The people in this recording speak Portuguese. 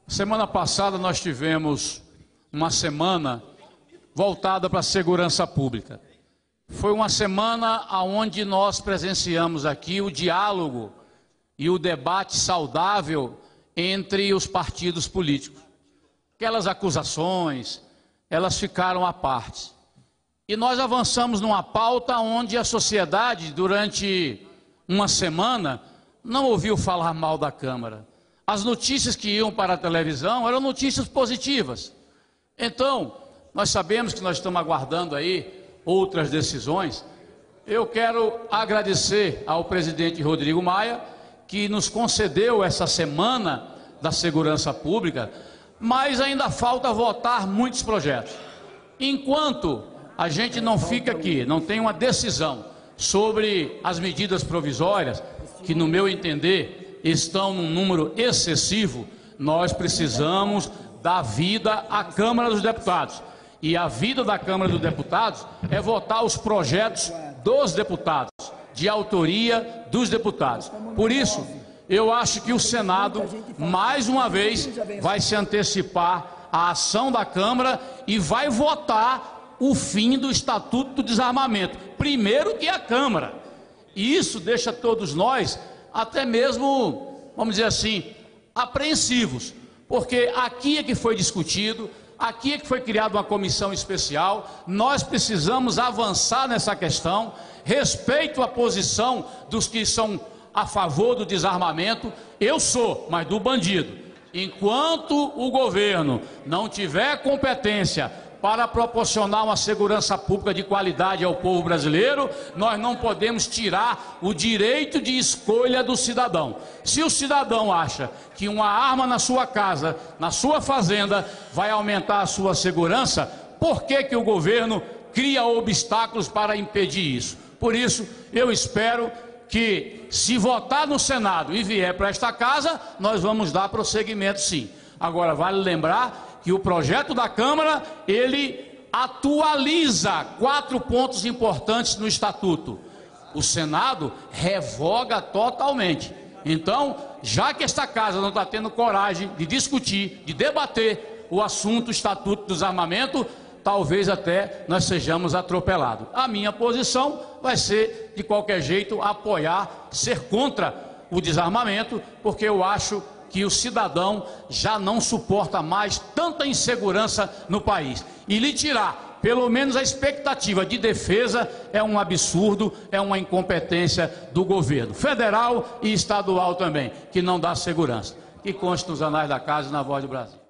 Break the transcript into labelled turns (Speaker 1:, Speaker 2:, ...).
Speaker 1: Semana passada nós tivemos uma semana voltada para a segurança pública. Foi uma semana onde nós presenciamos aqui o diálogo e o debate saudável entre os partidos políticos. Aquelas acusações, elas ficaram à parte. E nós avançamos numa pauta onde a sociedade, durante uma semana, não ouviu falar mal da Câmara. As notícias que iam para a televisão eram notícias positivas. Então, nós sabemos que nós estamos aguardando aí outras decisões. Eu quero agradecer ao presidente Rodrigo Maia, que nos concedeu essa semana da segurança pública, mas ainda falta votar muitos projetos. Enquanto a gente não fica aqui, não tem uma decisão sobre as medidas provisórias, que no meu entender estão num número excessivo, nós precisamos dar vida à Câmara dos Deputados. E a vida da Câmara dos Deputados é votar os projetos dos deputados, de autoria dos deputados. Por isso, eu acho que o Senado, mais uma vez, vai se antecipar à ação da Câmara e vai votar o fim do Estatuto do Desarmamento, primeiro que a Câmara. E isso deixa todos nós até mesmo, vamos dizer assim, apreensivos, porque aqui é que foi discutido, aqui é que foi criada uma comissão especial, nós precisamos avançar nessa questão. Respeito a posição dos que são a favor do desarmamento, eu sou, mas do bandido. Enquanto o governo não tiver competência para proporcionar uma segurança pública de qualidade ao povo brasileiro, nós não podemos tirar o direito de escolha do cidadão. Se o cidadão acha que uma arma na sua casa, na sua fazenda, vai aumentar a sua segurança, por que que o governo cria obstáculos para impedir isso? Por isso, eu espero que, se votar no Senado e vier para esta casa, nós vamos dar prosseguimento, sim. Agora, vale lembrar que o projeto da Câmara, ele atualiza 4 pontos importantes no Estatuto. O Senado revoga totalmente. Então, já que esta casa não está tendo coragem de discutir, de debater o assunto Estatuto do Desarmamento, talvez até nós sejamos atropelados. A minha posição vai ser, de qualquer jeito, apoiar, ser contra o desarmamento, porque eu acho que o cidadão já não suporta mais tanta insegurança no país. E lhe tirar, pelo menos, a expectativa de defesa é um absurdo, é uma incompetência do governo federal e estadual também, que não dá segurança. Que conste nos anais da casa e na Voz do Brasil.